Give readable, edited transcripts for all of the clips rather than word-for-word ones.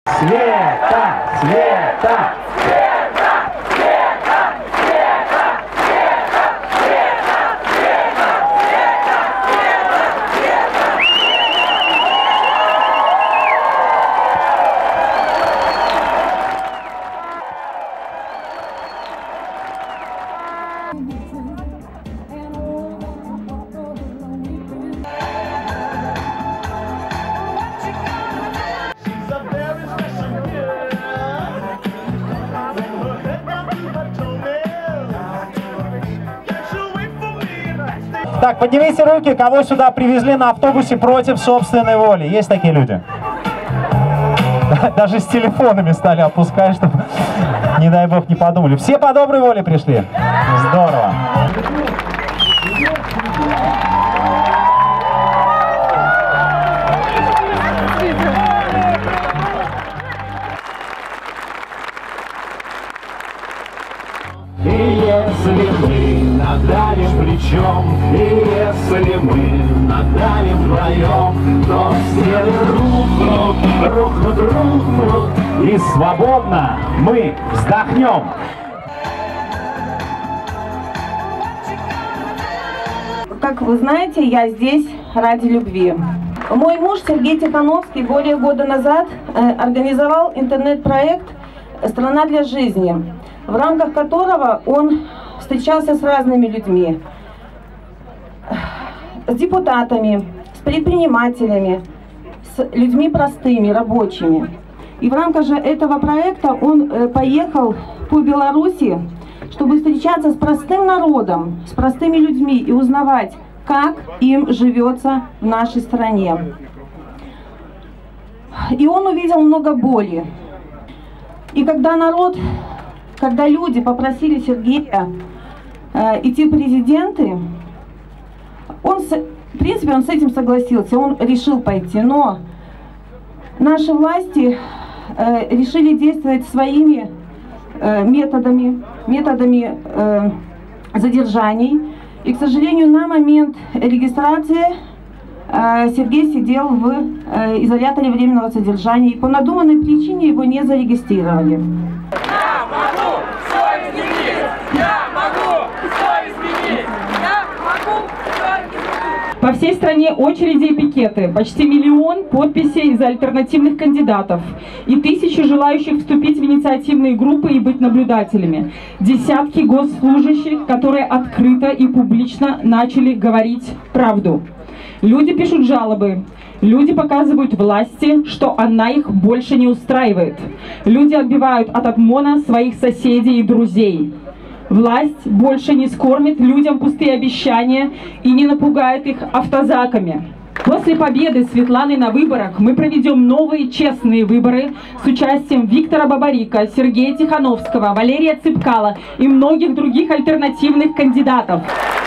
Света! Света! Так, поднимите руки, кого сюда привезли на автобусе против собственной воли. Есть такие люди? Даже с телефонами стали опускать, чтобы, не дай бог, не подумали. Все по доброй воле пришли? Здорово. И если мы надавим плечом, и если мы надавим вдвоем, то стены рухнут, и свободно мы вздохнем. Как вы знаете, я здесь ради любви. Мой муж Сергей Тихановский более года назад организовал интернет-проект «Страна для жизни», в рамках которого он встречался с разными людьми, с депутатами, с предпринимателями, с людьми простыми, рабочими. И в рамках же этого проекта он поехал по Беларуси, чтобы встречаться с простым народом, с простыми людьми и узнавать, как им живется в нашей стране. И он увидел много боли. И когда люди попросили Сергея идти в президенты, в принципе, он с этим согласился, он решил пойти, но наши власти решили действовать своими методами задержаний. И, к сожалению, на момент регистрации Сергей сидел в изоляторе временного содержания, и по надуманной причине его не зарегистрировали. По всей стране очереди и пикеты, почти 1 миллион подписей за альтернативных кандидатов и тысячи желающих вступить в инициативные группы и быть наблюдателями. Десятки госслужащих, которые открыто и публично начали говорить правду. Люди пишут жалобы, люди показывают власти, что она их больше не устраивает. Люди отбивают от обмона своих соседей и друзей. Власть больше не скормит людям пустые обещания и не напугает их автозаками. После победы Светланы на выборах мы проведем новые честные выборы с участием Виктора Бабарика, Сергея Тихановского, Валерия Цыпкала и многих других альтернативных кандидатов.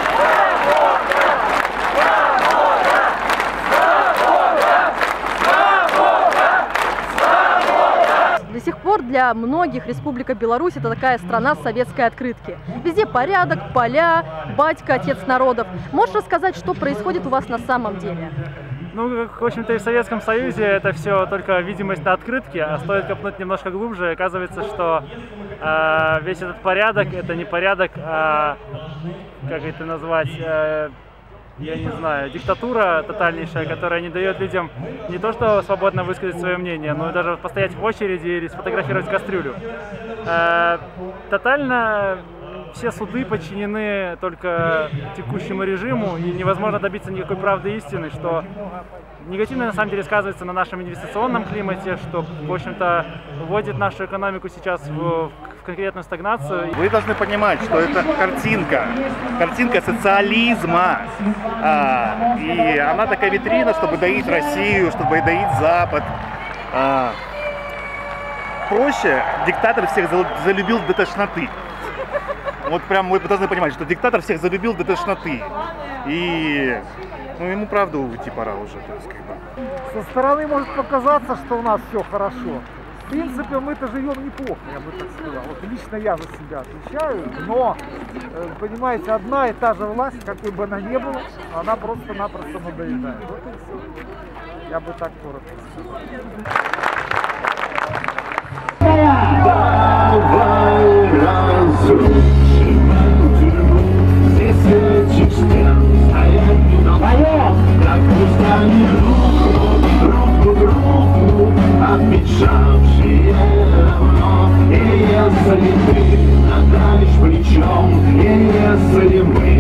До сих пор для многих Республика Беларусь — это такая страна советской открытки. Везде порядок, поля, батька, отец народов. Можешь рассказать, что происходит у вас на самом деле? Ну, в общем-то, и в Советском Союзе это все только видимость на открытке, а стоит копнуть немножко глубже, оказывается, что весь этот порядок — это не порядок, а, как это назвать, я не знаю, диктатура тотальнейшая, которая не дает людям не то что свободно высказать свое мнение, но и даже постоять в очереди или сфотографировать кастрюлю. Тотально все суды подчинены только текущему режиму, и невозможно добиться никакой правды и истины, что негативно на самом деле сказывается на нашем инвестиционном климате, что, в общем-то, вводит нашу экономику сейчас в конкретную стагнацию. Вы должны понимать, что это картинка социализма, и она такая витрина, чтобы доить Россию, чтобы доить Запад. Проще, диктатор всех залюбил до тошноты. Вот прям вы должны понимать, что диктатор всех залюбил до тошноты. И ну, ему правда уйти пора уже. То есть, как бы. Со стороны может показаться, что у нас все хорошо. В принципе, мы-то живем неплохо, я бы так сказал. Вот лично я за себя отвечаю, но, понимаете, одна и та же власть, какой бы она ни была, она просто-напросто надоедает. Вот и все. Я бы так коротко сказал. если мы